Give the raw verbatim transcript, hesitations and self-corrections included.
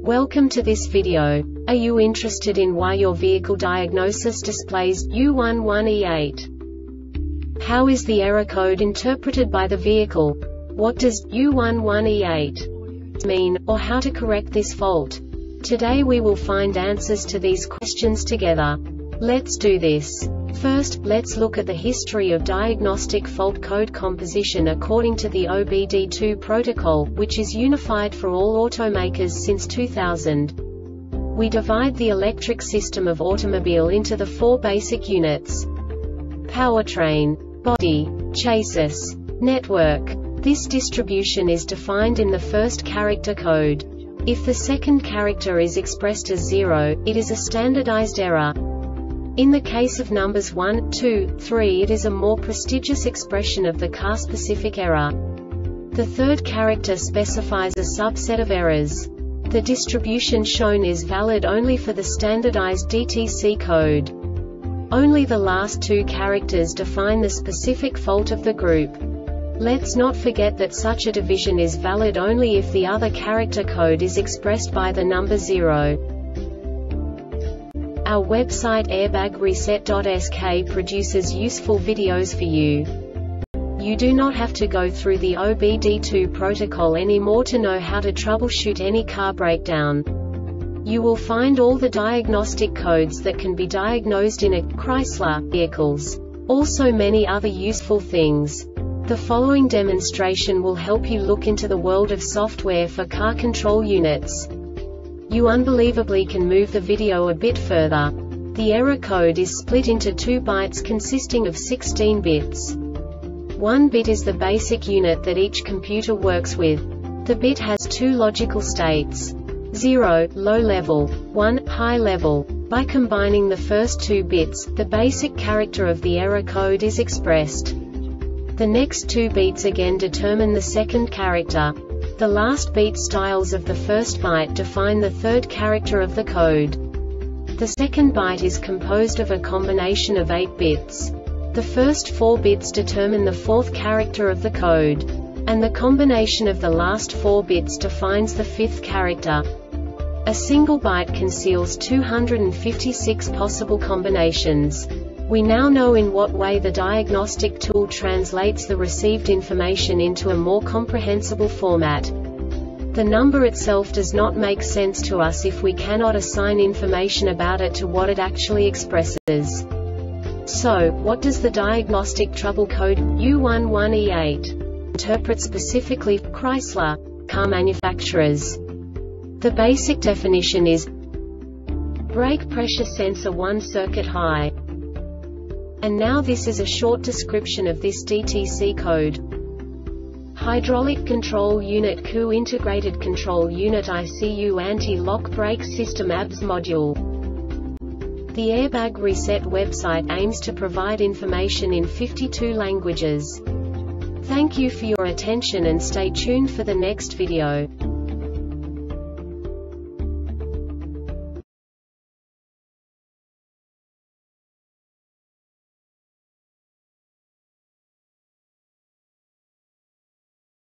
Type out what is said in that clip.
Welcome to this video. Are you interested in why your vehicle diagnosis displays U eleven E eight? How is the error code interpreted by the vehicle? What does U eleven E eight mean, or how to correct this fault? Today we will find answers to these questions together. Let's do this. First, let's look at the history of diagnostic fault code composition according to the O B D two protocol, which is unified for all automakers since two thousand. We divide the electric system of automobile into the four basic units: powertrain, body, chassis, network. This distribution is defined in the first character code. If the second character is expressed as zero, it is a standardized error. In the case of numbers one, two, three, it is a more prestigious expression of the car-specific error. The third character specifies a subset of errors. The distribution shown is valid only for the standardized D T C code. Only the last two characters define the specific fault of the group. Let's not forget that such a division is valid only if the other character code is expressed by the number zero. Our website airbag reset dot S K produces useful videos for you. You do not have to go through the O B D two protocol anymore to know how to troubleshoot any car breakdown. You will find all the diagnostic codes that can be diagnosed in a Chrysler vehicles. Also many other useful things. The following demonstration will help you look into the world of software for car control units. You unbelievably can move the video a bit further. The error code is split into two bytes consisting of sixteen bits. One bit is the basic unit that each computer works with. The bit has two logical states: zero, low level, one, high level. By combining the first two bits, the basic character of the error code is expressed. The next two beats again determine the second character. The last beat styles of the first byte define the third character of the code. The second byte is composed of a combination of eight bits. The first four bits determine the fourth character of the code. And the combination of the last four bits defines the fifth character. A single byte conceals two hundred fifty-six possible combinations. We now know in what way the diagnostic tool translates the received information into a more comprehensible format. The number itself does not make sense to us if we cannot assign information about it to what it actually expresses. So, what does the diagnostic trouble code U eleven E eight interpret specifically for Chrysler car manufacturers? The basic definition is brake pressure sensor one circuit high. And now this is a short description of this D T C code. Hydraulic Control Unit C U Integrated Control Unit I C U Anti-Lock Brake System A B S Module. The Airbag Reset website aims to provide information in fifty-two languages. Thank you for your attention and stay tuned for the next video.